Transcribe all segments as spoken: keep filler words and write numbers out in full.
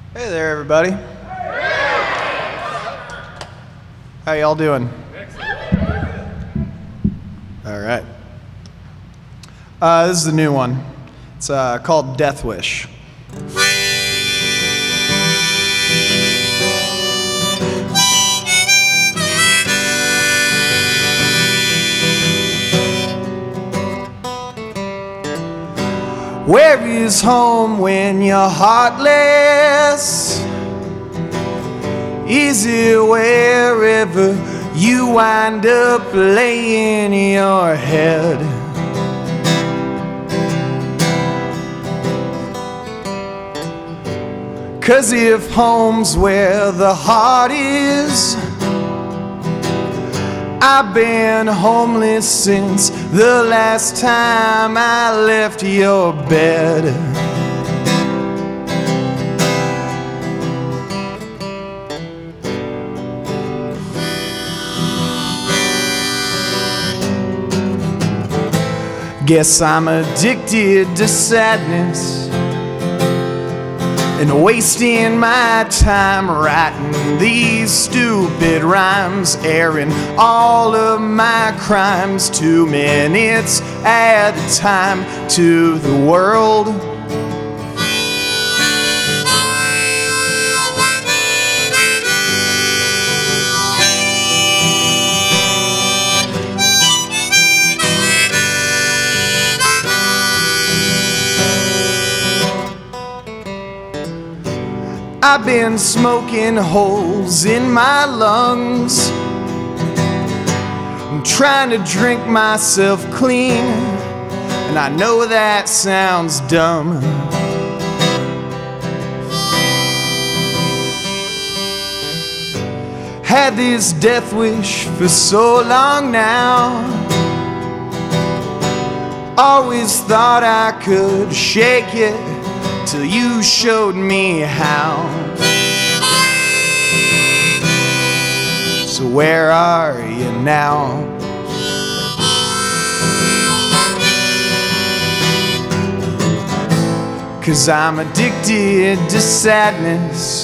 Hey there, everybody. How y'all doing? All right. Uh, this is the new one. It's uh, called Death Wish. Where is home when you're heartless? Is it wherever you wind up laying your head? Cause if home's where the heart is, I've been homeless since the last time I left your bed. Guess I'm addicted to sadness and wasting my time writing these stupid rhymes, airing all of my crimes two minutes at a time to the world. I've been smoking holes in my lungs. I'm trying to drink myself clean, and I know that sounds dumb. Had this death wish for so long now. Always thought I could shake it till you showed me how. So where are you now? Cause I'm addicted to sadness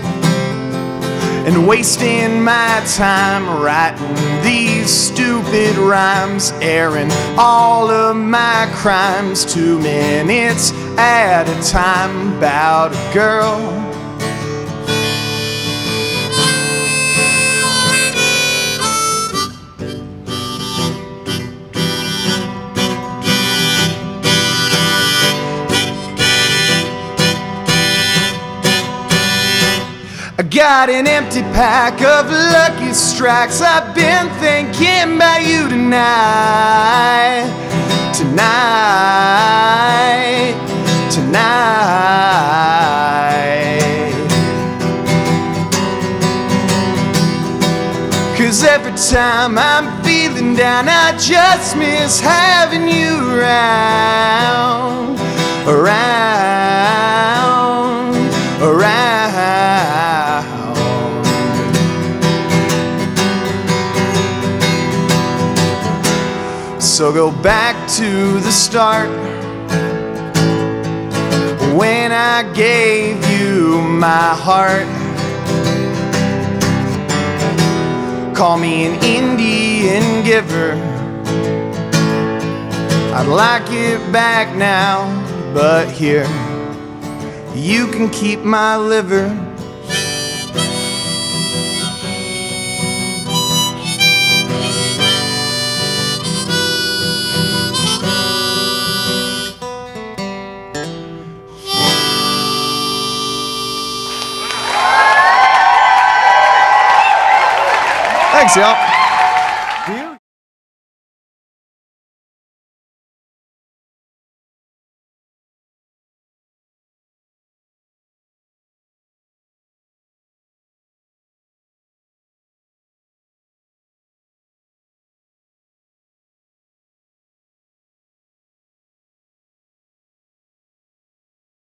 and wasting my time writing these stupid rhymes, airing all of my crimes two minutes at a time about a girl. I got an empty pack of Lucky Strikes. I've been thinking about you tonight, tonight, tonight. Cause every time I'm feeling down, I just miss having you around, around, around. So go back to the start, when I gave you my heart. Call me an Indian giver, I'd like it back now, but here, you can keep my liver. Thanks, y'all.